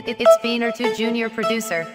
It's Beaner2 Junior producer.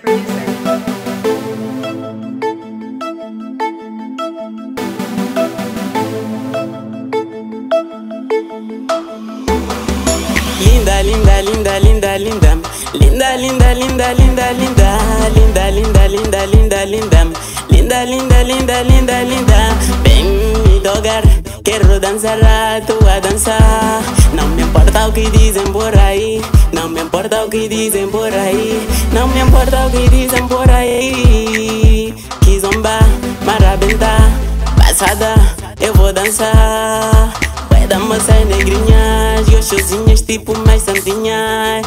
Linda, linda, linda, linda, linda. Linda, linda, linda, linda, linda. Linda, linda, linda, linda, linda. Linda, linda, linda, linda, linda. Ven mi hogar, quiero danzar a tu a danzar. No me importa lo que dicen por ahí. No me importa lo que dicen por ahí. No me importa lo que dicen por ahí. Kizomba, marabenta, passada, eu vou dançar. Damos as negrinhas e os chozinhos tipo mais santinhas.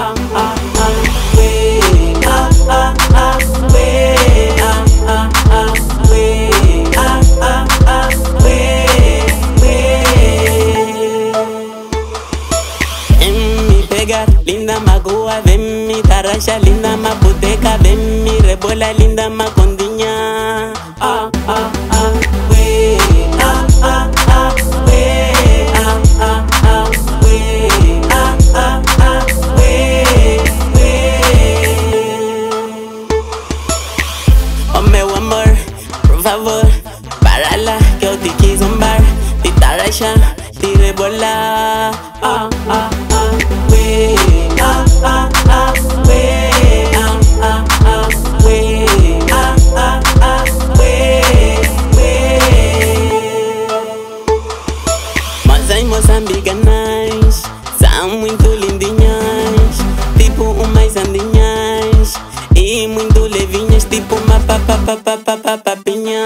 Ué, ué, ué, ué. Vem me pegar, linda magoa, vem me tarraxa, linda maputeca, vem me rebola, linda macondinha. Ué, meu amor, por favor, para lá que eu te quis zombar, te tarraxa, te rebolar. Ué, moças moçambicanas são muito lindinhas, tipo umas sandinhas, e muito levinhas, tipo uma papinha.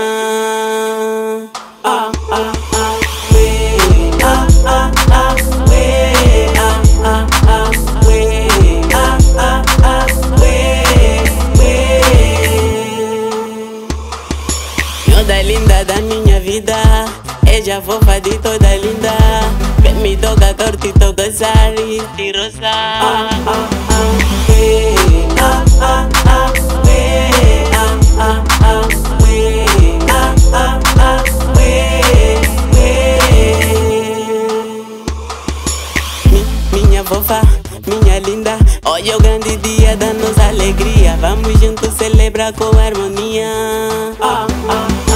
Toda linda da minha vida, é já fofa de toda linda. Vem me toca torto e toca sari, te roçar. Minha fofa, minha linda, hoje é o grande dia da nossa alegria. Vamos juntos celebrar com harmonia.